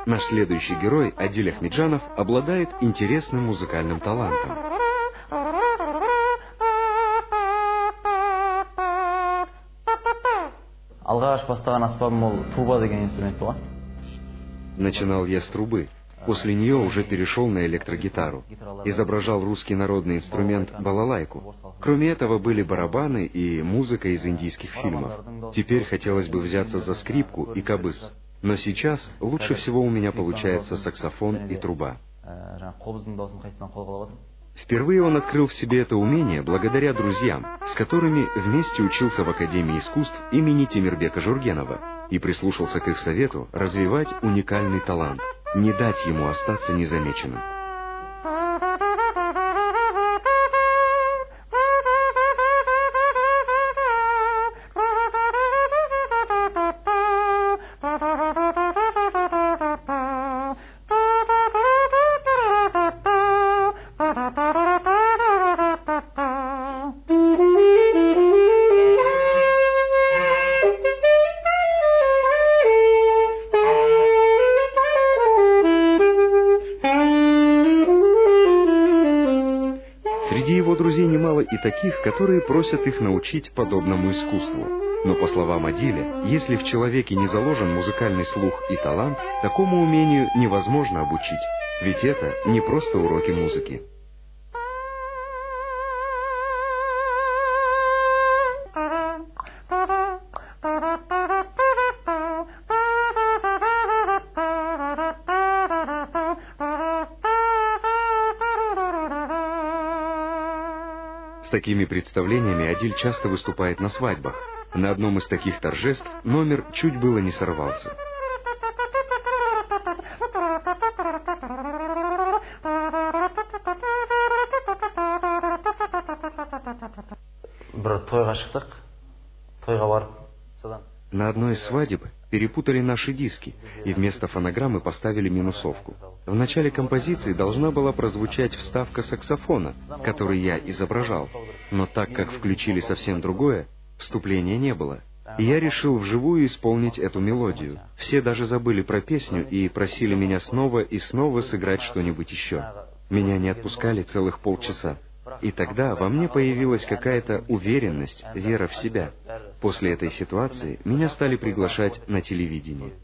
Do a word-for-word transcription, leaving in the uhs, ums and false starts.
Наш следующий герой, Адиль Ахмеджанов, обладает интересным музыкальным талантом. Начинал я с трубы. После нее уже перешел на электрогитару. Изображал русский народный инструмент балалайку. Кроме этого были барабаны и музыка из индийских фильмов. Теперь хотелось бы взяться за скрипку и кабыс. Но сейчас лучше всего у меня получается саксофон и труба. Впервые он открыл в себе это умение благодаря друзьям, с которыми вместе учился в Академии искусств имени Темирбека Жургенова, и прислушался к их совету развивать уникальный талант, не дать ему остаться незамеченным. Среди его друзей немало и таких, которые просят их научить подобному искусству. Но, по словам Адиля, если в человеке не заложен музыкальный слух и талант, такому умению невозможно обучить, ведь это не просто уроки музыки. С такими представлениями Адиль часто выступает на свадьбах. На одном из таких торжеств номер чуть было не сорвался. На одной из свадеб перепутали наши диски, и вместо фонограммы поставили минусовку. В начале композиции должна была прозвучать вставка саксофона, который я изображал, но так как включили совсем другое, вступления не было. И я решил вживую исполнить эту мелодию. Все даже забыли про песню и просили меня снова и снова сыграть что-нибудь еще. Меня не отпускали целых полчаса. И тогда во мне появилась какая-то уверенность, вера в себя. После этой ситуации меня стали приглашать на телевидение.